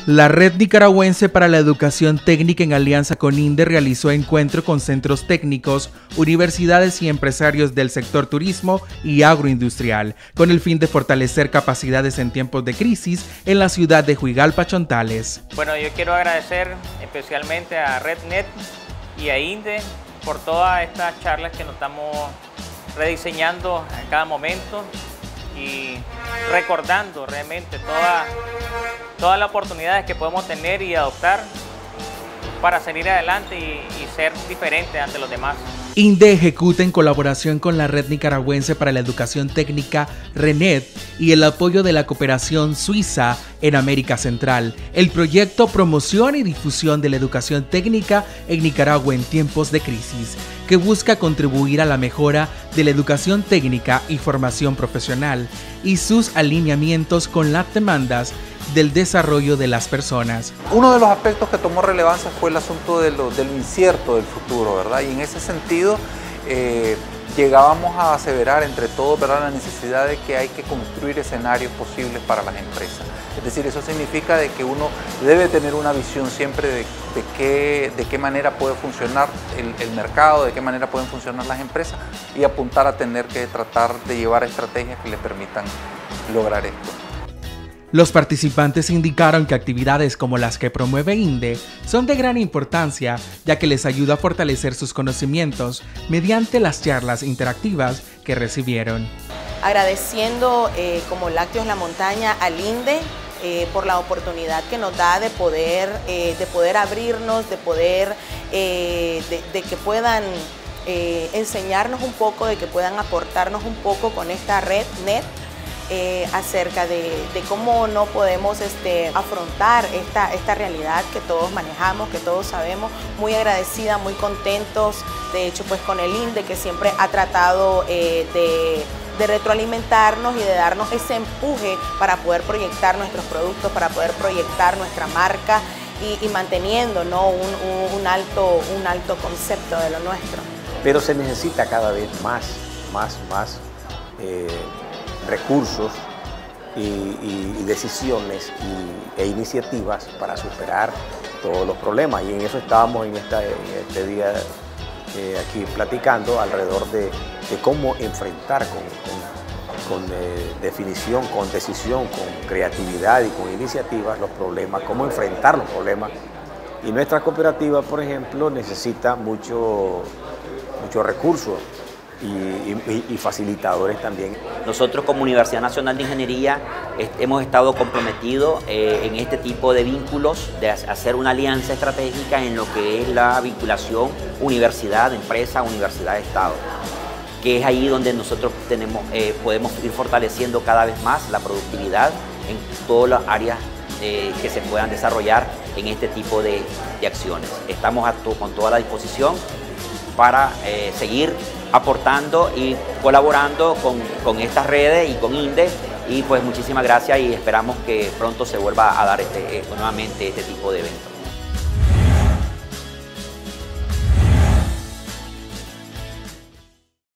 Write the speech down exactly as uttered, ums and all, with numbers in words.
La Red Nicaragüense para la Educación Técnica en alianza con INDE realizó encuentro con centros técnicos, universidades y empresarios del sector turismo y agroindustrial, con el fin de fortalecer capacidades en tiempos de crisis en la ciudad de Huigalpa, Chontales. Bueno, yo quiero agradecer especialmente a RedNet y a INDE por todas estas charlas que nos estamos rediseñando en cada momento y recordando realmente todas todas las oportunidades que podemos tener y adoptar para salir adelante y, y ser diferentes ante los demás. INDE ejecuta en colaboración con la Red Nicaragüense para la Educación Técnica RedNet y el apoyo de la cooperación suiza en América Central, el proyecto Promoción y Difusión de la Educación Técnica en Nicaragua en tiempos de crisis, que busca contribuir a la mejora de la educación técnica y formación profesional y sus alineamientos con las demandas del desarrollo de las personas. Uno de los aspectos que tomó relevancia fue el asunto de lo, de lo incierto del futuro, ¿verdad? Y en ese sentido eh, llegábamos a aseverar entre todos, ¿verdad?, la necesidad de que hay que construir escenarios posibles para las empresas. Es decir, eso significa de que uno debe tener una visión siempre de, de, qué, de qué manera puede funcionar el, el mercado, de qué manera pueden funcionar las empresas y apuntar a tener que tratar de llevar estrategias que le permitan lograr esto. Los participantes indicaron que actividades como las que promueve INDE son de gran importancia, ya que les ayuda a fortalecer sus conocimientos mediante las charlas interactivas que recibieron. Agradeciendo eh, como Lácteos La Montaña al INDE eh, por la oportunidad que nos da de poder, eh, de poder abrirnos, de poder, eh, de, de que puedan eh, enseñarnos un poco, de que puedan aportarnos un poco con esta red net. Eh, acerca de, de cómo no podemos este, afrontar esta, esta realidad que todos manejamos, que todos sabemos. Muy agradecida, muy contentos, de hecho pues con el INDE, que siempre ha tratado eh, de, de retroalimentarnos y de darnos ese empuje para poder proyectar nuestros productos, para poder proyectar nuestra marca y, y manteniendo, ¿no?, un, un, un, alto, un alto concepto de lo nuestro. Pero se necesita cada vez más, más, más eh, recursos y, y, y decisiones y, e iniciativas para superar todos los problemas, y en eso estábamos en, esta, en este día eh, aquí platicando alrededor de, de cómo enfrentar con, con, con eh, definición, con decisión, con creatividad y con iniciativas los problemas, cómo enfrentar los problemas. Y nuestra cooperativa, por ejemplo, necesita mucho, mucho recursos Y, y, y facilitadores también. Nosotros como Universidad Nacional de Ingeniería hemos estado comprometidos eh, en este tipo de vínculos, de hacer una alianza estratégica en lo que es la vinculación universidad-empresa, universidad-estado, que es ahí donde nosotros tenemos, eh, podemos ir fortaleciendo cada vez más la productividad en todas las áreas eh, que se puedan desarrollar en este tipo de, de acciones. Estamos a to, con toda la disposición para eh, seguir aportando y colaborando con, con estas redes y con INDE, y pues muchísimas gracias y esperamos que pronto se vuelva a dar este, eh, nuevamente este tipo de eventos.